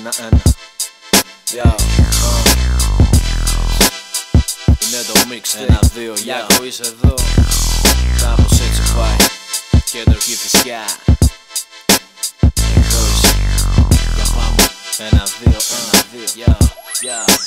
1-1. Είναι το mixtape 1-2. Γιάκο είσαι εδώ. Κάπως έτσι πάει. Κεντρική φυσιά. Εδώ είσαι. Για πάμε. 1-2.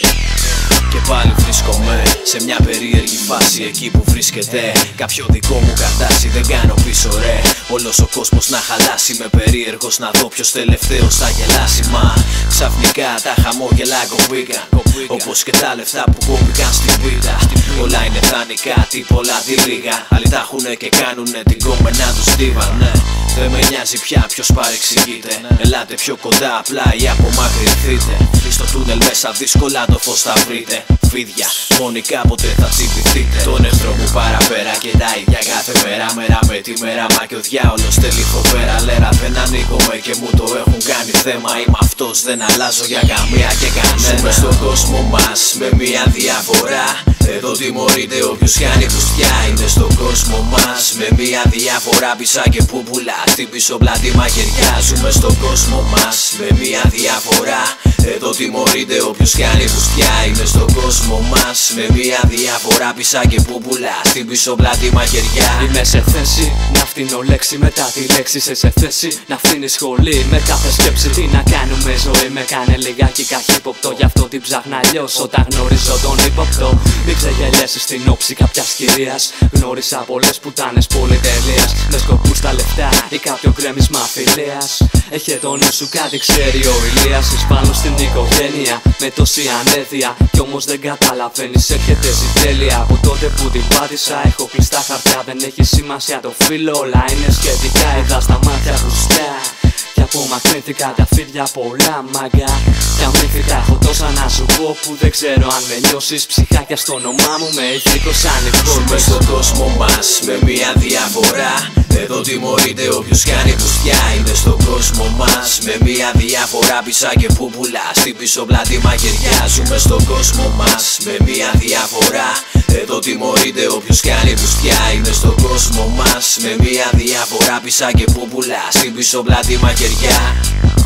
Και πάλι βρίσκομαι σε μια περίεργη φάση εκεί που βρίσκεται κάποιο δικό μου καρτάσι. Δεν κάνω πίσω ρε. Όλος ο κόσμος να χαλάσει. Είμαι περίεργος να δω ποιος τελευταίος θα γελάσει. Μα ξαφνικά τα χαμόγελα κοπήκαν, όπως και τα λεφτά που κόπηκαν στην πίτα. Όλα είναι δανεικά, τίποτα τη λίγα. Άλλοι τα έχουνε και κάνουνε την κόμενα τους δίβα. Ναι, δεν με νοιάζει πια ποιος παρεξηγείται. Ελάτε πιο κοντά απλά ή απομακρυνθείτε. Στο τούνελ μέσα δύσκολα το φως θα βρείτε. Φίδια, μόνοι κάποτε θα τσιμπηθείτε. Τον εχθρό μου παραπέρα και τα ίδια κάθε μέρα. Μέρα με τη μέρα, μα και ο διάολος θέλει φοβέρα. Λέρα δεν ανοίγομαι και μου το έχουν κάνει θέμα. Είμαι αυτός, δεν αλλάζω για καμία και κανένα. Ζούμε στον κόσμο μας με μια διαφορά. Εδώ τιμωρείται όποιος κάνει πουστιά. Είναι στον κόσμο μας με μια διαφορά. Πισά και πούπουλα στην πίσω πλάτη μαχαιριά. Ζούμε στον κόσμο μας με μια διαφορά. Εδώ τιμωρείται όποιος κάνει πουστιά. Είναι στον κόσμο μας με μια διαφορά. Πισά και πούπουλα στην πίσω πλάτη μαχαιριά. Είμαι σε θέση να φτύνω λέξη μετά τη λέξη. Σε θέση να φτύνει σχολή με κάθε σκέψη. Τι να κάνουμε ζωή με κάνε λιγάκι καχύποπτο. Γι' αυτό την ψάχνα αλλιώς όταν γνωρίζω τον ύποπτο. Μην ξεγελιέσεις στην όψη κάποιας κυρίας. Γνώρισα πολλές πουτάνες πολυτελείας. Με σκοπούς τα λεφτά ή κάποιο γκρέμισμα φιλίας. Έχε το νου σου κάτι ξέρει ο Ηλίας. Πάνω στην οικογένεια με τόση ανέδεια. Κι όμως δεν καταλαβαίνεις έρχεται ζητέλεια. Από τότε που την πάτησα έχω κλειστά χαρτιά. Δεν έχει σημασία το φύλλο, όλα είναι σχετικά. Είδα στα μάτια μπροστά κι απομακρύνθηκα τα φίδια πολλά μάγκα. Κι αμύθηκα έχω τόσα να σου πω που δεν ξέρω αν με νιώσεις. Ψυχάκια στο όνομά μου με ηθρικό σαν υπόλοιπος. Ζούμε στον κόσμο μας με μια διαφορά. Εδώ τιμωρείται όποιος κάνει πουστιά. Είναι στον κόσμο μας με μια διαφορά. Πισά και πούπουλα στην πίσω πλάτη μαχαιριά. Ζούμε στον κόσμο μας με μια διαφορά. Εδώ τιμωρείται όποιος κάνει πουστιά. Είναι στον κόσμο μας με μια διαφορά. Πισά και πούπουλα στην πίσω πλάτη μαχαιριά.